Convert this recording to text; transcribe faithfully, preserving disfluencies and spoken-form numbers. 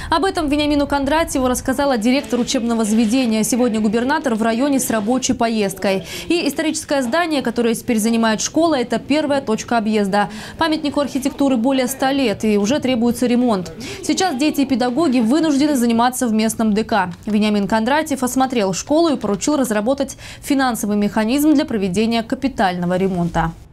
Об этом Вениамину Кондратьеву рассказала директор учебного заведения. Сегодня губернатор в районе с рабочей поездкой. И историческое здание, которое теперь занимает школа, это первая точка объезда. Памятнику архитектуры более ста лет и уже требуется ремонт. Сейчас дети и педагоги вынуждены заниматься в местном ДК. Вениамин Кондратьев осмотрел школу и поручил разработать финансовый механизм для проведения капитального ремонта.